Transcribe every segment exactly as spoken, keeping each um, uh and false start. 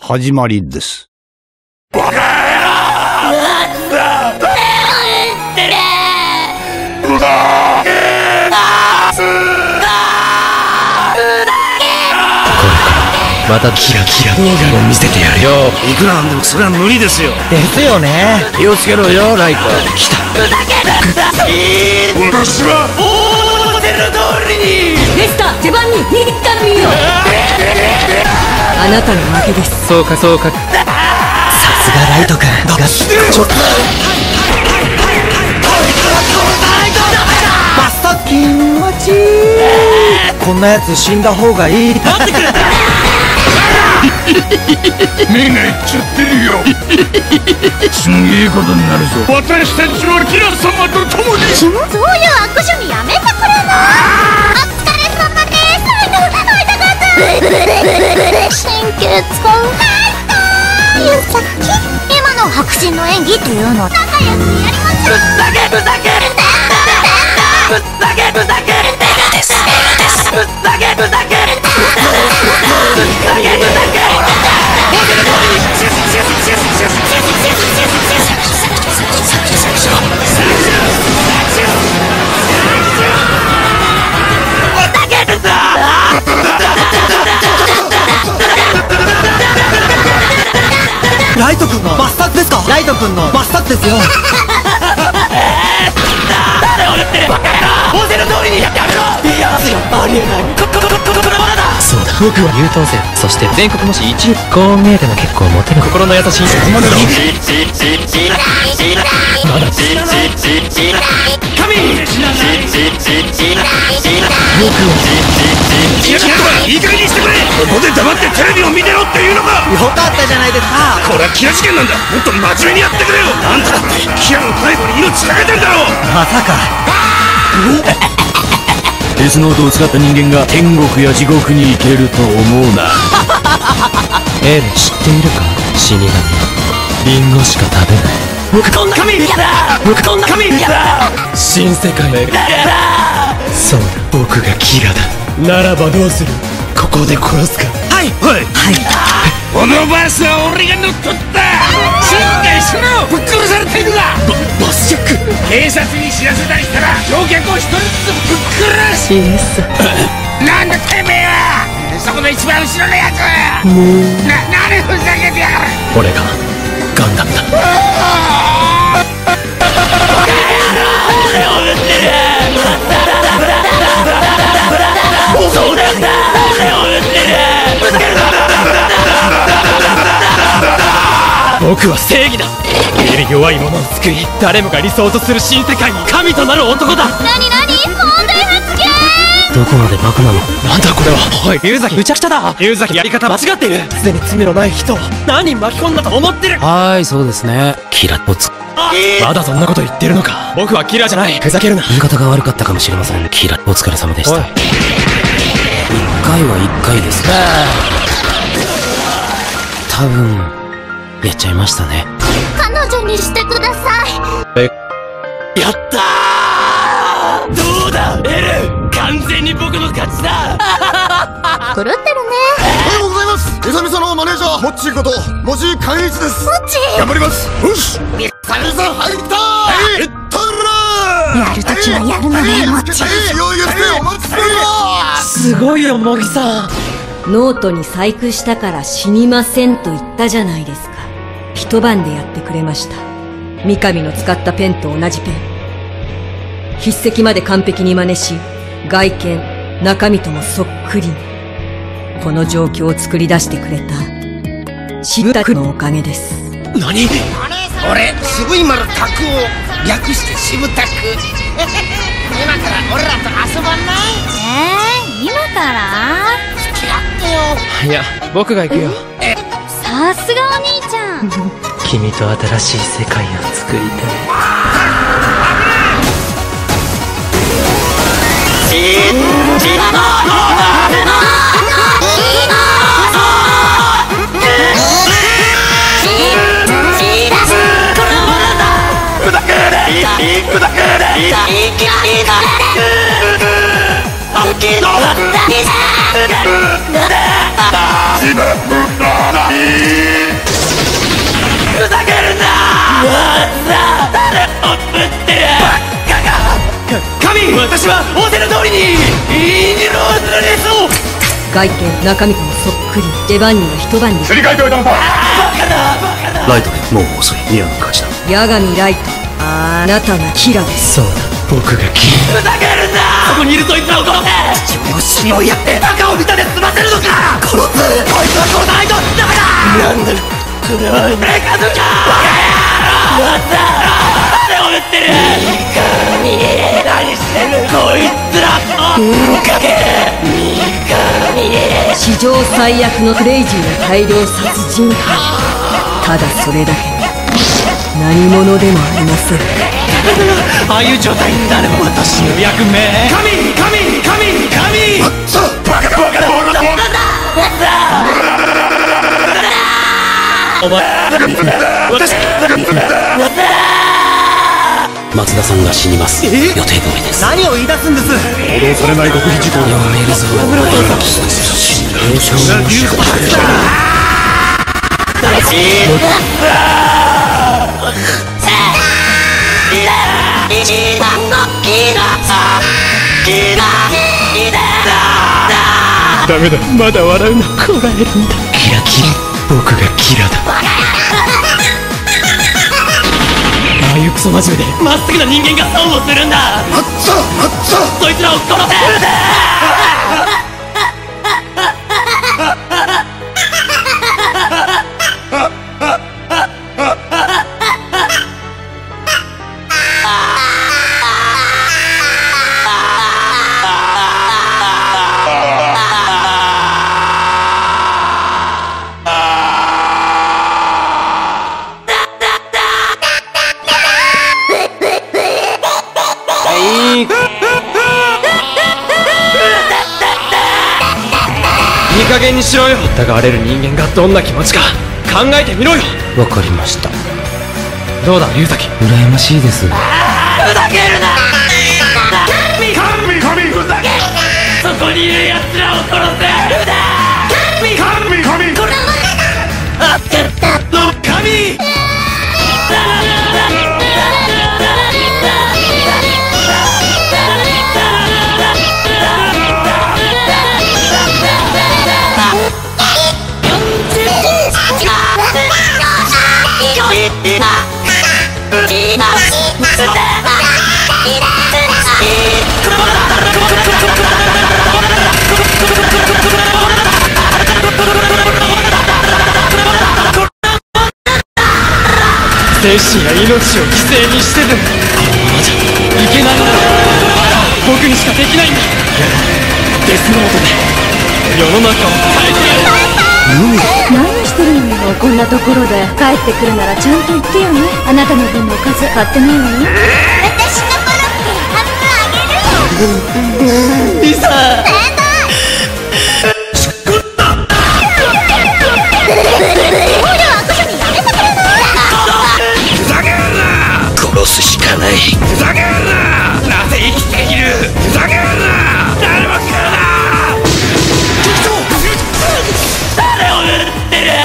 始まりです。 バカ野郎！ またキラキラ笑顔見せてやるよ。 いくらなんでもそれは無理ですよ。 ですよね。気をつけろよライト。来た。 私は思ってる通りに。 レスター手番に握ったるよ。あなたの負けです。 そうかそうか。さすがライト君。がちょっとバスタ気持ちいい。こんなやつ死んだ方がいい。待ってくれ。 目がいっちゃってるよ。すんげえことになるぞ。私たちはキラ様と共に。 そういう悪趣味やめてくれな。お疲れ様です。会いたかった。神経使う。ゆさき、今の迫真の演技っていうの仲良くやりましょう。 ふざけふざけふざけふざけですですふざけふざけふざけふざけライト君のバスタックですか。ライト君のバスタックですよ。誰を言ってるバカ野郎。仰せの通りにやってやめろ。いやありえない。ここここここのままだ。そうだ、僕は優等生、そして全国模試一位。こう見えても結構モテる心の優しい。そこまでだ。まだ神。僕はいい加減にしてくれ。ここで黙ってテレビを見てろっていうのか。よかったじゃないですか。これはキラ事件なんだ。もっと真面目にやってくれよ。あんただってキラの逮捕に命かけてんだろ。まさかデスノートを使った人間が天国や地獄に行けると思うな。エレン知っているか。死神リンゴしか食べない。僕こんな神嫌だ。僕こんな神嫌だ。新世界へ。そうだ、僕がキラだ。ならばどうする。ここで殺すか。はいはいはい。 このバスは俺が乗っ取った。静かにしろ。ぶっ殺されているが。 バスジャック。 警察に知らせたりしたら乗客を一人ずつぶっ殺す。 イエス。 なんだてめえは。そこの一番後ろのやつ。な、何ふざけてやがる。 俺がガンダムだ。そうだよ。僕は正義だ。より弱い者を救い、誰もが理想とする新世界に神となる男だ。 なになに問題発言。 どこまでバカなの。なんだこれは。おい龍崎、むちゃくちゃだ。龍崎やり方間違っている。すでに罪のない人を何人巻き込んだと思ってる。はーい、そうですね。キラボツ。まだそんなこと言ってるのか。僕はキラじゃない。ふざけるな。言い方が悪かったかもしれません。キラお疲れ様でした。一回は一回ですか。多分やっちゃいましたね。 彼女にしてください。 え、やったー。どうだエル、完全に僕の勝ちだ。 狂ってるね。 おはようございます。エサミサのマネージャーモッチーことモジ寛一です。 モッチー頑張ります。よしエサミサ入ったー。いったらやるときはやるのねモッチー。 用意してお待ちしております。 すごいよ茂木さん。 ノートに細工したから死にませんと言ったじゃないですか。一晩でやってくれました。三上の使ったペンと同じペン。筆跡まで完璧に真似し、外見中身ともそっくり。この状況を作り出してくれた渋田君のおかげです。 何。 俺渋い丸タクを略して渋タク。今から俺らと遊ばない。 えー、今から付き合ってよ。 いや僕が行くよ。 さすがお兄ちゃん。 君と新しい世界を作りたい。 今外見中身ともそっくり。出番には一晩ですり替えておいたのか。 ライトでもう遅い。ミアの勝ちだ。 八神ライト、あなたがキラです。 そうだ、僕がキラ。ふざけるな。そこにいるそいつらを殺せ。父親を死に追いやってバカを見たで済ませるのか。殺す。こいつは殺さないとダメだ。なんだそれはメカズか。バカ野郎。なんだ誰を撃ってる。いいから見え。何してるこいつら。うんかけ。いいから見え。 史上最悪のクレイジーな大量殺人犯。ただそれだけ。何者でもありません。 ああいう状態になれば私の役目。神神神神。 あっさバカだバカだバカだお前私松田さんが死にます。予定通りです。何を言い出すんです。 報道されない極秘事項読めるぞ。映像の仕事ダメだ、まだ笑うのこらえるんだ。キラキラ、僕がキラだ。ああいうクソ真面目でまっすぐな人間が損をするんだ。 あっさあっさそいつらを殺せ。いい加減にしろよ。疑われる人間がどんな気持ちか考えてみろよ。わかりました。どうだ龍崎。羨ましいです。ふざけるな。 神神ふざけ。 そこにいる奴らを殺せ。 神神神これあったの神。精神や命を犠牲にしてでもこのままじゃいけないんだ。僕にしかできないんだ。デスノートで世の中を変えてやる。 何してるのよ。こんなところで帰ってくるならちゃんと言ってよね。あなたの分のおかず買ってないわよ。私のコロッケ半分あげる。リサ殺すしかない。 ふざけるな。なぜ生きている。ふざけるな。誰も来るな。 誰を撃ってる。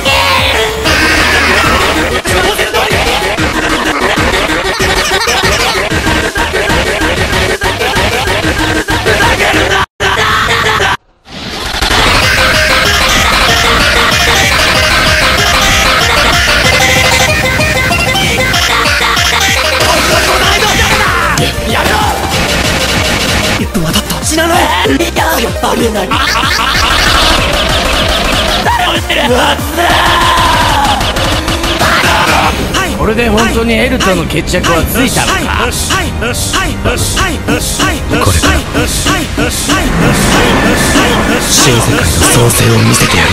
死なない。ありえない。誰を撃ってる。 これで本当にエルとの決着はついたのか。 これから新世界の創生を見せてやる。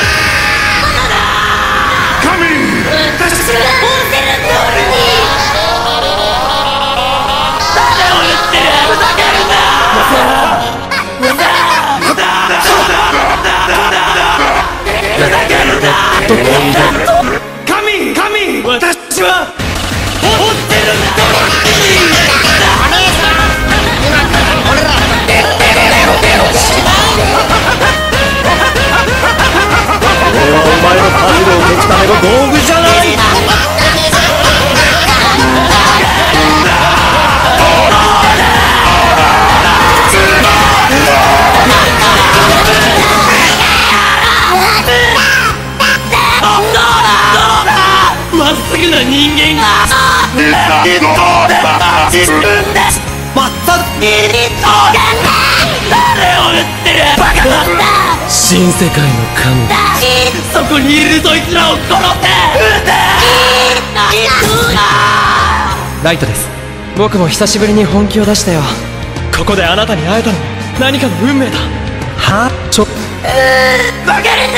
神神私は追ってるんだ。 お姉さん今から俺らベロベロベロベロしま俺はお前のパズルを解くための道具じゃない。 うな人間がまた誰を撃ってるバカだ。新世界の神だ。そこにいるそいつらを殺せ。ライトです。僕も久しぶりに本気を出したよ。ここであなたに会えたのも何かの運命だ。はちょバカにな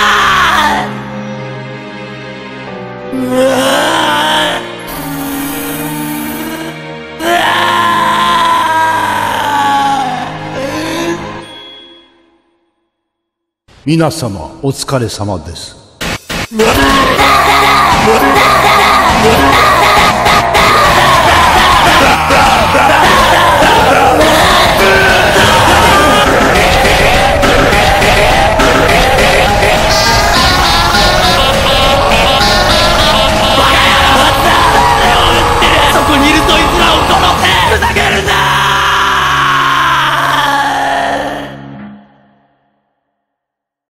うわ皆様お疲れ様です。 うわ